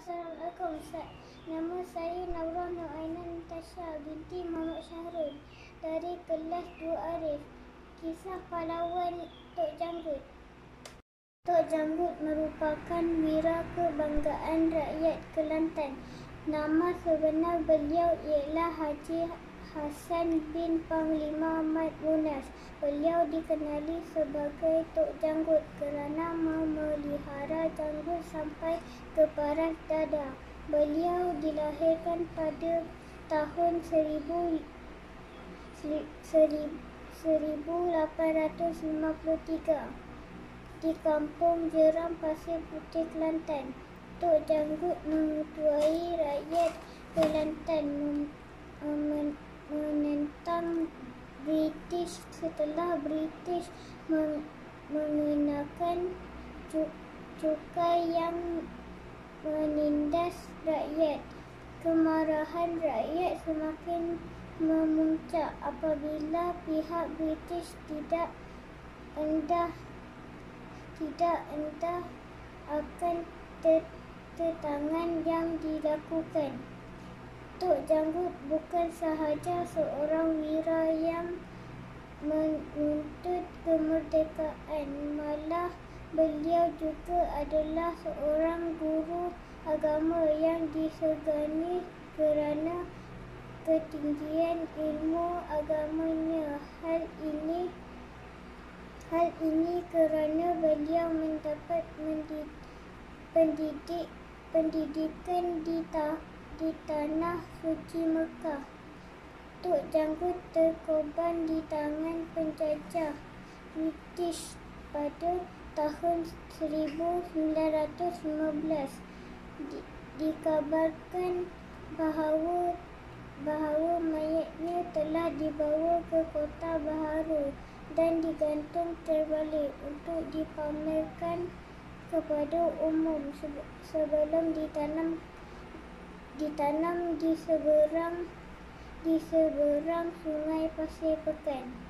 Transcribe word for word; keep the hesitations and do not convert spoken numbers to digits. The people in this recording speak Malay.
Assalamualaikum Ustaz. Nama saya Naurah Nur Aina Natasha binti Muhammad Syahrul dari kelas dua Arif. Kisah pahlawan Tok Janggut. Tok Janggut merupakan wira kebanggaan rakyat Kelantan. Nama sebenar beliau ialah Haji Hassan bin Panglima Mat Munas. Beliau dikenali sebagai Tok Janggut kerana memelihara janggut sampai ke paras dada. Beliau dilahirkan pada tahun seribu, seribu lapan ratus lima puluh tiga di Kampung Jeram, Pasir Putih, Kelantan. Tok Janggut mengetuai rakyat Kelantan menentang British setelah British mengenakan cukai yang menindas rakyat. Kemarahan rakyat semakin memuncak apabila pihak British tidak endah tidak endah akan tetangan yang dilakukan. Tok Janggut bukan sahaja seorang wira yang menuntut kemerdekaan, malah beliau juga adalah seorang guru agama yang disegani kerana ketinggian ilmu agamanya. Hal ini hal ini kerana beliau mendapat pendidik pendidikan di ta, di tanah suci Mekah. Tok Janggut terkorban di tangan penjajah British pada tahun seribu sembilan ratus lima belas. Di, dikabarkan bahawa bahawa mayatnya telah dibawa ke Kota Baharu dan digantung terbalik untuk dipamerkan kepada umum sebelum ditanam ditanam di seberang di seberang Sungai Pasir Pekan.